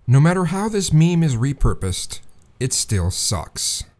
No matter how this meme is repurposed, it still sucks.